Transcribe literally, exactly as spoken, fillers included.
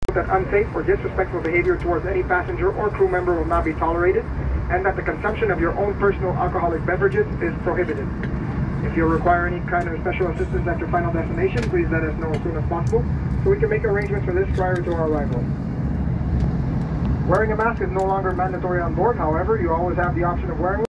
that unsafe or disrespectful behavior towards any passenger or crew member will not be tolerated, and that the consumption of your own personal alcoholic beverages is prohibited. If you require any kind of special assistance at your final destination, please let us know as soon as possible so we can make arrangements for this prior to our arrival. Wearing a mask is no longer mandatory on board, however, you always have the option of wearing one.